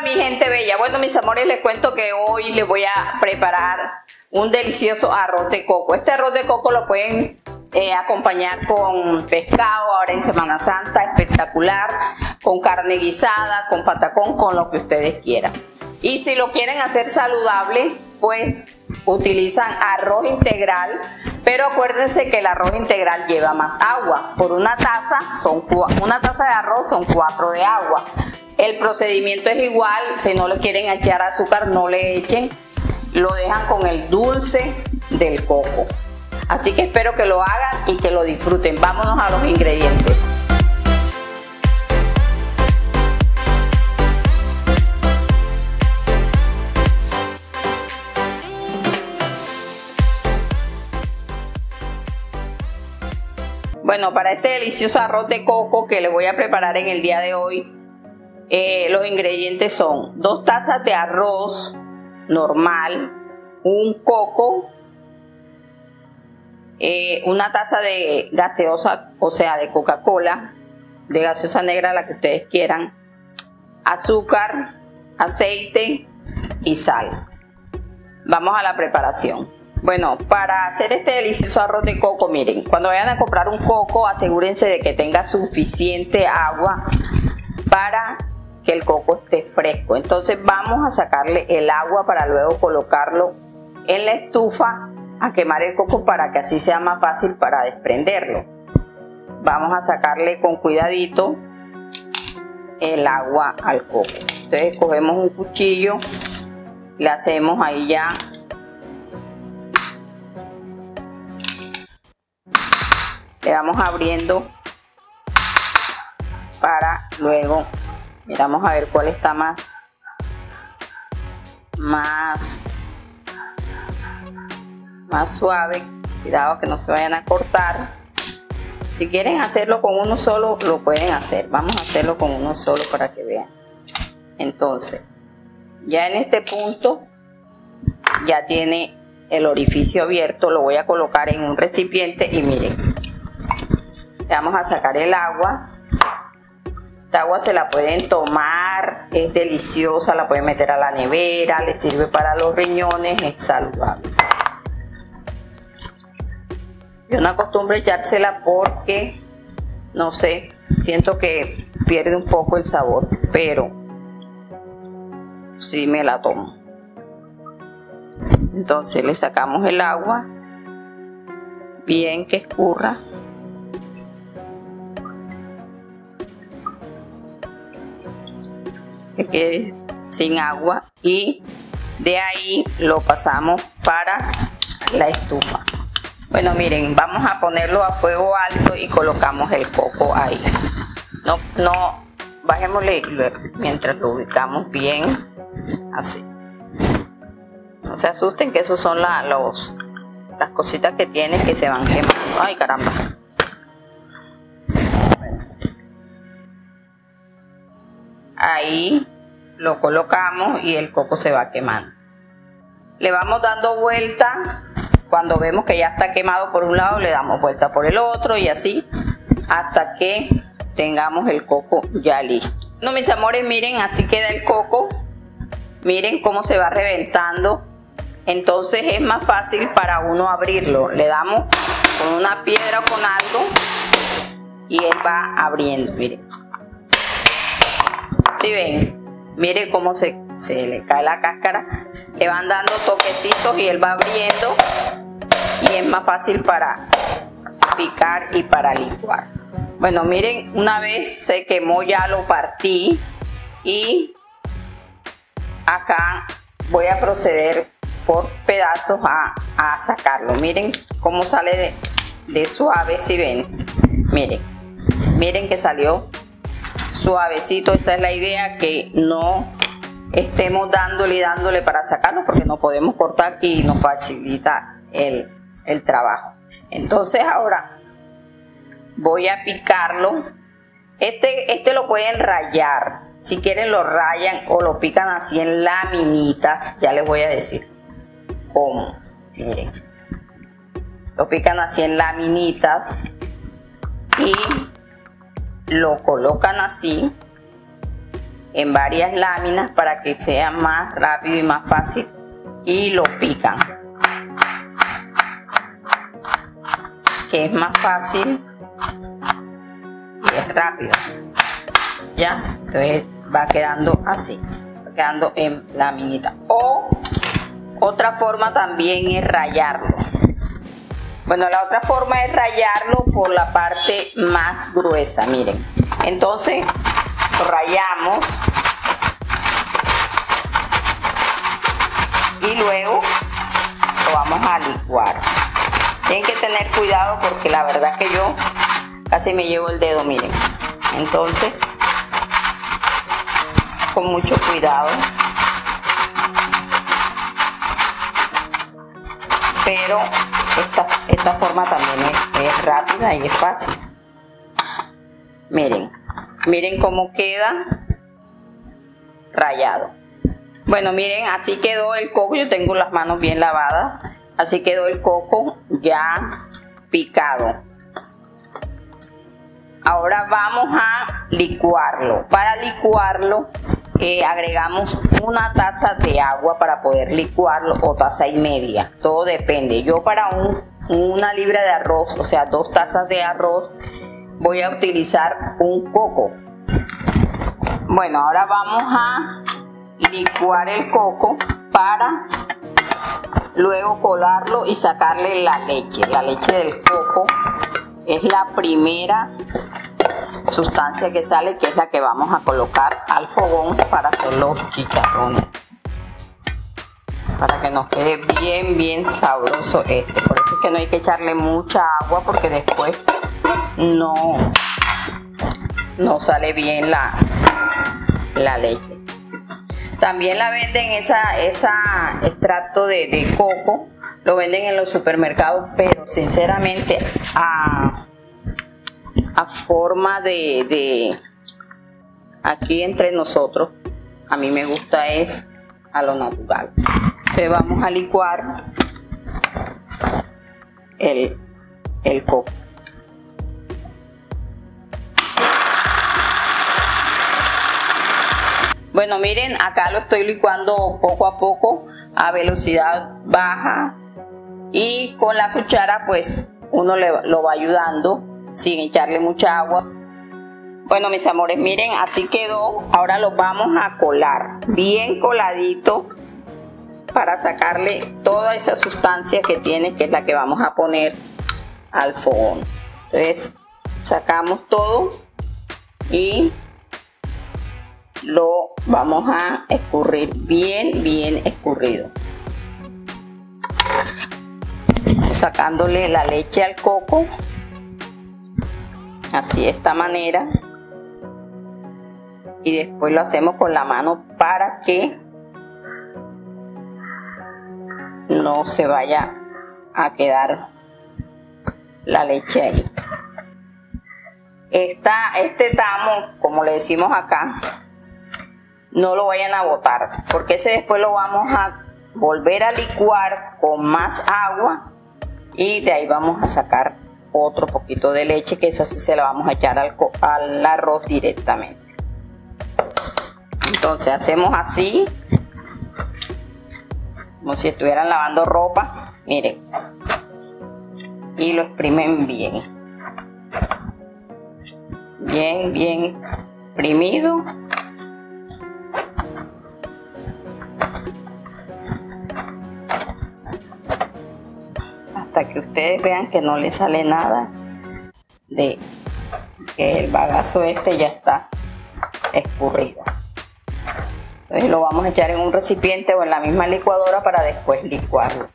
mi gente bella. Bueno, mis amores, les cuento que hoy les voy a preparar un delicioso arroz de coco. Este arroz de coco lo pueden acompañar con pescado ahora en Semana Santa, espectacular, con carne guisada, con patacón, con lo que ustedes quieran. Y si lo quieren hacer saludable, pues utilizan arroz integral, pero acuérdense que el arroz integral lleva más agua. Por una taza de arroz son 4 de agua. El procedimiento es igual. Si no le quieren echar azúcar, no le echen, lo dejan con el dulce del coco. Así que espero que lo hagan y que lo disfruten. Vámonos a los ingredientes. Bueno, para este delicioso arroz de coco que les voy a preparar en el día de hoy, los ingredientes son 2 tazas de arroz normal, un coco, una taza de gaseosa, o sea de Coca-Cola, de gaseosa negra, la que ustedes quieran, azúcar, aceite y sal. Vamos a la preparación. Bueno, para hacer este delicioso arroz de coco, miren, cuando vayan a comprar un coco, asegúrense de que tenga suficiente agua para que el coco esté fresco. Entonces vamos a sacarle el agua para luego colocarlo en la estufa a quemar el coco para que así sea más fácil para desprenderlo. Vamos a sacarle con cuidadito el agua al coco. Entonces cogemos un cuchillo, le hacemos ahí ya. Le vamos abriendo para luego, miramos a ver cuál está más suave. Cuidado que no se vayan a cortar. Si quieren hacerlo con uno solo, lo pueden hacer. Vamos a hacerlo con uno solo para que vean. Entonces, ya en este punto ya tiene el orificio abierto. Lo voy a colocar en un recipiente y miren, le vamos a sacar el agua. Esta agua se la pueden tomar, es deliciosa, la pueden meter a la nevera, les sirve para los riñones, es saludable. Yo no acostumbro echársela porque, no sé, siento que pierde un poco el sabor, pero sí me la tomo. Entonces le sacamos el agua, bien que escurra. Que quede sin agua y de ahí lo pasamos para la estufa. Bueno, miren, vamos a ponerlo a fuego alto y colocamos el coco ahí. No bajémosle mientras lo ubicamos bien, así. No se asusten que esos son las cositas que tiene que se van quemando. Ay, caramba. Ahí lo colocamos y el coco se va quemando. Le vamos dando vuelta. Cuando vemos que ya está quemado por un lado, le damos vuelta por el otro y así hasta que tengamos el coco ya listo. Bueno, mis amores, miren, así queda el coco. Miren cómo se va reventando. Entonces es más fácil para uno abrirlo. Le damos con una piedra o con algo y él va abriendo, miren. Si ven, miren cómo se le cae la cáscara, le van dando toquecitos y él va abriendo y es más fácil para picar y para licuar. Bueno, miren, una vez se quemó ya lo partí y acá voy a proceder por pedazos a sacarlo. Miren cómo sale de suave, si ven, miren que salió suavecito. Esa es la idea, que no estemos dándole para sacarlo porque no podemos cortar y nos facilita el trabajo. Entonces ahora voy a picarlo. Este lo pueden rallar, si quieren lo rayan o lo pican así en laminitas. Ya les voy a decir cómo. Miren, lo pican así en laminitas y lo colocan así en varias láminas para que sea más rápido y más fácil, y lo pican, que es más fácil y es rápido. Ya, entonces va quedando así, va quedando en laminita. O otra forma también es rayarlo. Bueno, la otra forma es rayarlo por la parte más gruesa, miren. Entonces lo rayamos y luego lo vamos a licuar. Tienen que tener cuidado porque la verdad que yo casi me llevo el dedo, miren. Entonces, con mucho cuidado. Pero esta forma también es rápida y es fácil. Miren cómo queda rayado. Bueno, miren, así quedó el coco. Yo tengo las manos bien lavadas. Así quedó el coco ya picado. Ahora vamos a licuarlo. Para licuarlo agregamos una taza de agua para poder licuarlo, o taza y media, todo depende. Yo para una libra de arroz, o sea 2 tazas de arroz, voy a utilizar un coco. Bueno, ahora vamos a licuar el coco para luego colarlo y sacarle la leche. La leche del coco es la primera sustancia que sale, que es la que vamos a colocar al fogón para hacer los chicharrones, para que nos quede bien sabroso este. Por eso es que no hay que echarle mucha agua, porque después no sale bien la leche. También la venden esa extracto de coco, lo venden en los supermercados, pero sinceramente a forma de aquí entre nosotros, a mí me gusta es a lo natural. Entonces vamos a licuar el coco. Bueno, miren, acá lo estoy licuando poco a poco a velocidad baja, y con la cuchara pues uno lo va ayudando sin echarle mucha agua. Bueno, mis amores, miren, así quedó. Ahora lo vamos a colar bien coladito para sacarle toda esa sustancia que tiene, que es la que vamos a poner al fogón. Entonces sacamos todo y lo vamos a escurrir bien escurrido, sacándole la leche al coco, así de esta manera, y después lo hacemos con la mano para que no se vaya a quedar la leche ahí. Este tamo, como le decimos acá, no lo vayan a botar, porque ese después lo vamos a volver a licuar con más agua, y de ahí vamos a sacar otro poquito de leche, que esa sí se la vamos a echar al arroz directamente. Entonces hacemos así, como si estuvieran lavando ropa, miren, y lo exprimen bien exprimido. Hasta que ustedes vean que no le sale nada, de que el bagazo este ya está escurrido. Entonces lo vamos a echar en un recipiente o en la misma licuadora para después licuarlo.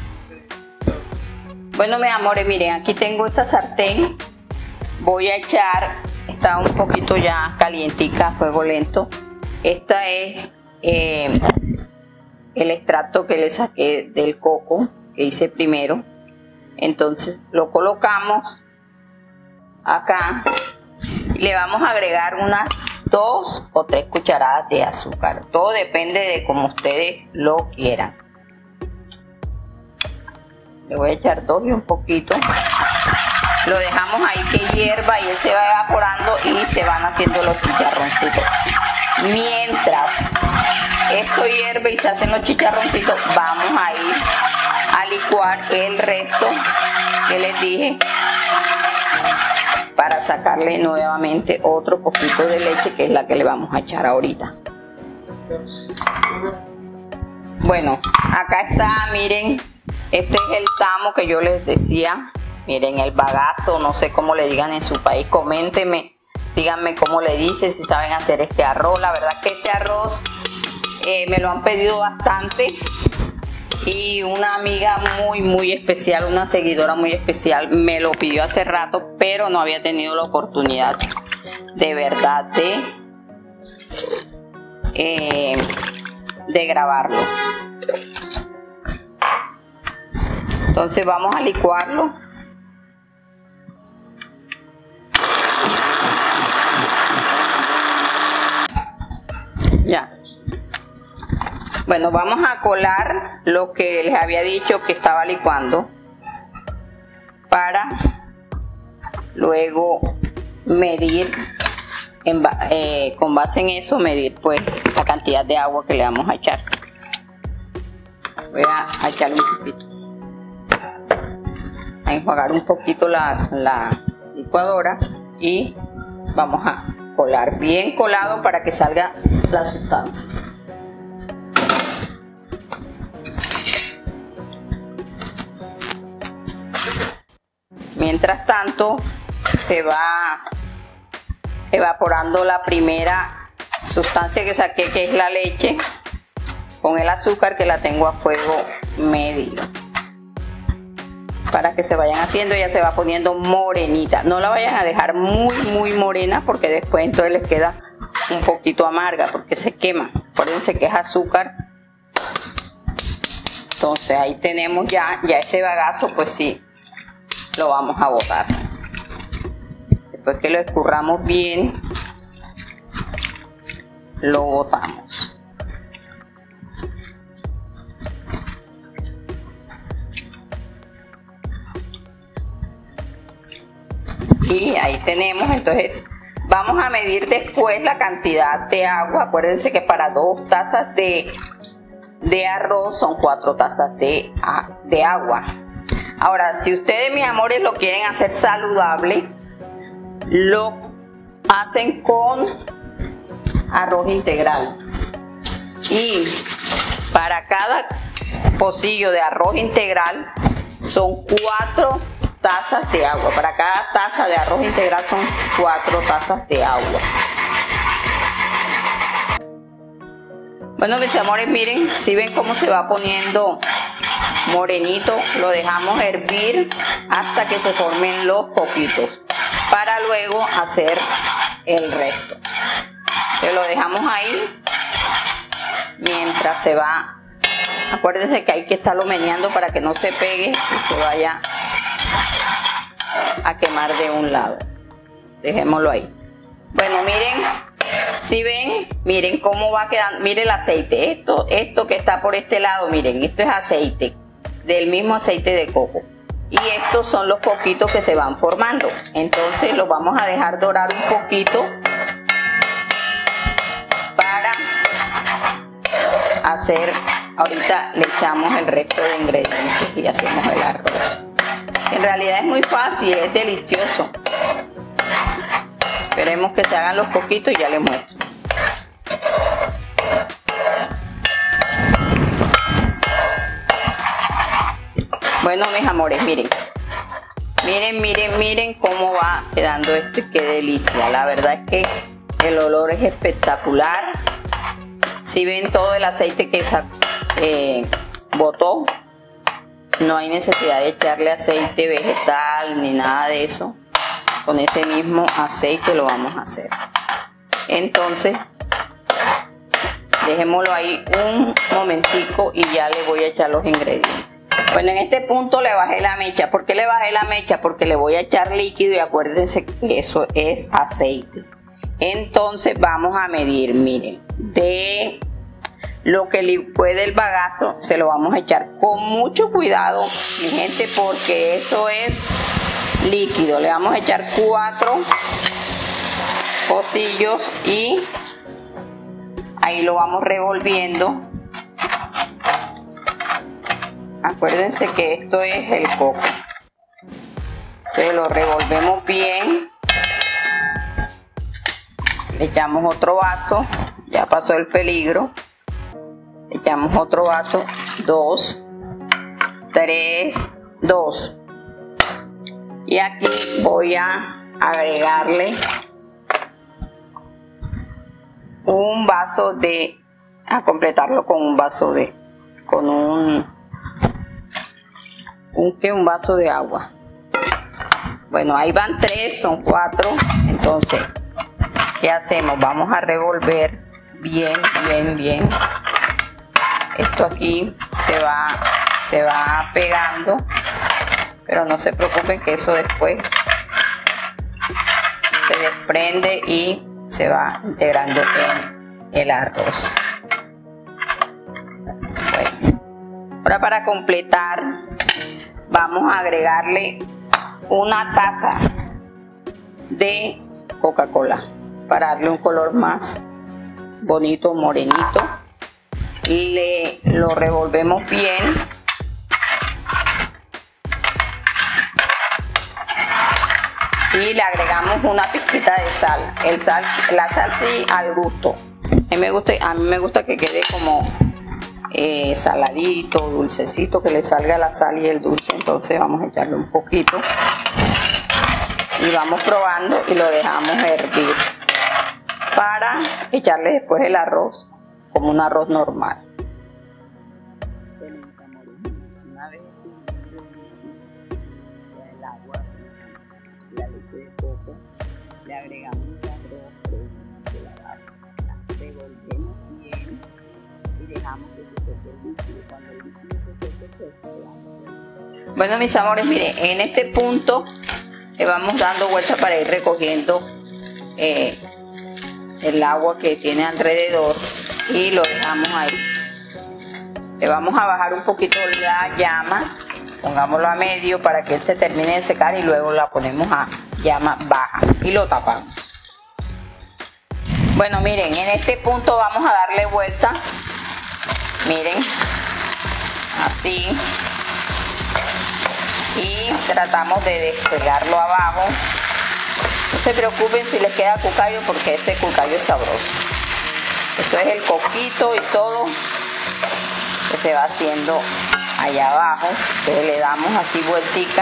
Bueno, mis amores, miren, aquí tengo esta sartén. Voy a echar, está un poquito ya calientica a fuego lento. Esta es el extracto que le saqué del coco, que hice primero. Entonces lo colocamos acá y le vamos a agregar unas 2 o 3 cucharadas de azúcar. Todo depende de cómo ustedes lo quieran. Le voy a echar 2 y un poquito. Lo dejamos ahí que hierva y él se va evaporando y se van haciendo los chicharroncitos. Mientras esto hierve y se hacen los chicharroncitos, vamos a ir a licuar el resto que les dije para sacarle nuevamente otro poquito de leche, que es la que le vamos a echar ahorita. Bueno, acá está, miren, este es el tamo que yo les decía. Miren, el bagazo, no sé cómo le digan en su país, coméntenme, díganme cómo le dicen, si saben hacer este arroz. La verdad que este arroz me lo han pedido bastante, y una amiga muy especial, una seguidora muy especial, me lo pidió hace rato, pero no había tenido la oportunidad de verdad de grabarlo. Entonces vamos a licuarlo. Ya. Bueno, vamos a colar lo que les había dicho que estaba licuando, para luego medir con base en eso, medir pues la cantidad de agua que le vamos a echar. Voy a echarle un poquito, a enjuagar un poquito la licuadora, y vamos a colar bien colado para que salga la sustancia. Mientras tanto se va evaporando la primera sustancia que saqué, que es la leche, con el azúcar, que la tengo a fuego medio, para que se vayan haciendo. Ya se va poniendo morenita, no la vayan a dejar muy morena, porque después entonces les queda un poquito amarga, porque se quema. Acuérdense que es azúcar. Entonces ahí tenemos ya este bagazo, pues sí, lo vamos a botar. Después que lo escurramos bien, lo botamos. Y ahí tenemos. Entonces vamos a medir después la cantidad de agua. Acuérdense que para 2 tazas de arroz son 4 tazas de agua. Ahora, si ustedes, mis amores, lo quieren hacer saludable, lo hacen con arroz integral. Y para cada pocillo de arroz integral son 4 tazas de agua. Para cada taza de arroz integral son 4 tazas de agua. Bueno, mis amores, miren, si ven cómo se va poniendo morenito, lo dejamos hervir hasta que se formen los coquitos, para luego hacer el resto. Entonces lo dejamos ahí mientras se va. Acuérdense que hay que estarlo meneando para que no se pegue y se vaya a quemar de un lado. Dejémoslo ahí. Bueno, miren, si ven, miren cómo va quedando. Miren el aceite, esto que está por este lado, miren, esto es aceite, del mismo aceite de coco, y estos son los coquitos que se van formando. Entonces los vamos a dejar dorar un poquito para hacer. Ahorita le echamos el resto de ingredientes y hacemos el arroz. En realidad es muy fácil, es delicioso. Esperemos que se hagan los coquitos y ya les muestro. Bueno, mis amores, miren cómo va quedando esto, y qué delicia. La verdad es que el olor es espectacular. Si ven todo el aceite que botó, no hay necesidad de echarle aceite vegetal ni nada de eso. Con ese mismo aceite lo vamos a hacer. Entonces dejémoslo ahí un momentico y ya le voy a echar los ingredientes. Bueno, en este punto le bajé la mecha. ¿Por qué le bajé la mecha? Porque le voy a echar líquido, y acuérdense que eso es aceite. Entonces vamos a medir, miren, de lo que licué del bagazo, se lo vamos a echar con mucho cuidado, mi gente, porque eso es líquido. Le vamos a echar 4 pocillos y Ahí lo vamos revolviendo. Acuérdense que esto es el coco. Entonces lo revolvemos bien. Le echamos otro vaso. Ya pasó el peligro. Le echamos otro vaso. 2, 3, 2. Y aquí voy a agregarle un vaso de, a completarlo con un vaso de, con un vaso de agua. Bueno, ahí van 3, son 4. Entonces, ¿qué hacemos? Vamos a revolver bien, bien, bien. Esto aquí se va pegando, pero no se preocupen que eso después se desprende y se va integrando en el arroz. Bueno, ahora para completar vamos a agregarle una taza de Coca-Cola para darle un color más bonito, morenito. Lo revolvemos bien. Y le agregamos una pizquita de sal. La sal sí al gusto. A mí me gusta que quede como saladito, dulcecito, que le salga la sal y el dulce. Entonces vamos a echarle un poquito. Y vamos probando y lo dejamos hervir. Para echarle después el arroz como un arroz normal. Una vez el agua, la leche de coco, le agregamos el arroz de la revolvemos bien y dejamos que se seque el líquido. Cuando el líquido se seque, pues, bueno, mis amores, miren, en este punto le vamos dando vueltas para ir recogiendo el agua que tiene alrededor y lo dejamos ahí. Le vamos a bajar un poquito la llama, pongámoslo a medio para que él se termine de secar y luego la ponemos a llama baja y lo tapamos. Bueno, miren, en este punto vamos a darle vuelta, miren, así, y tratamos de despegarlo abajo. No se preocupen si les queda cucayo porque ese cucayo es sabroso. Esto es el coquito y todo que se va haciendo allá abajo. Entonces le damos así vueltica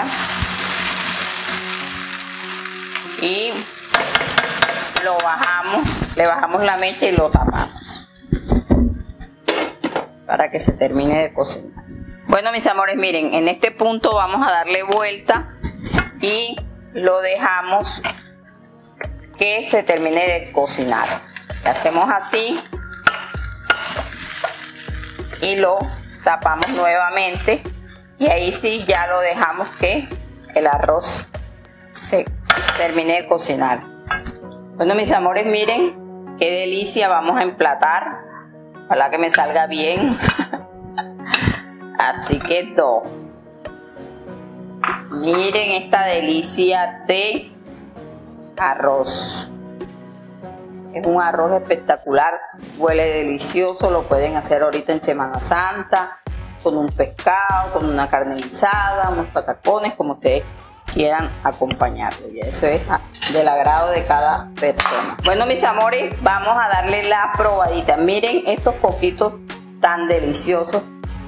y lo bajamos, le bajamos la mecha y lo tapamos para que se termine de cocinar. Bueno, mis amores, miren, en este punto vamos a darle vuelta y lo dejamos que se termine de cocinar. Le hacemos así y lo tapamos nuevamente y ahí sí ya lo dejamos que el arroz se termine de cocinar. Bueno, mis amores, miren qué delicia. Vamos a emplatar, ojalá que me salga bien. Así quedó. Miren esta delicia de arroz. Es un arroz espectacular, huele delicioso. Lo pueden hacer ahorita en Semana Santa con un pescado, con una carne guisada, unos patacones, como ustedes quieran acompañarlo. Y eso es del agrado de cada persona. Bueno, mis amores, vamos a darle la probadita. Miren estos coquitos tan deliciosos.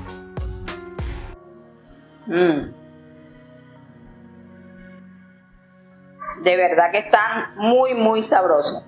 De verdad que están muy, muy sabrosos.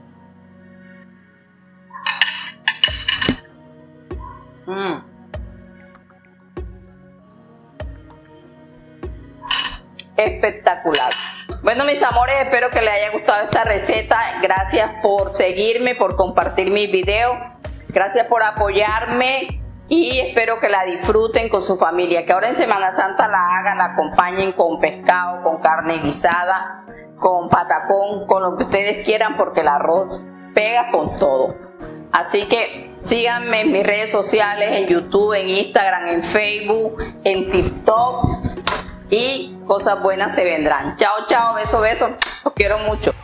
Espectacular. Bueno, mis amores, espero que les haya gustado esta receta. Gracias por seguirme, por compartir mis videos. Gracias por apoyarme y espero que la disfruten con su familia. Que ahora en Semana Santa la hagan, la acompañen con pescado, con carne guisada, con patacón, con lo que ustedes quieran, porque el arroz pega con todo. Así que síganme en mis redes sociales, en YouTube, en Instagram, en Facebook, en TikTok, y cosas buenas se vendrán. Chao, chao, besos, besos. Los quiero mucho.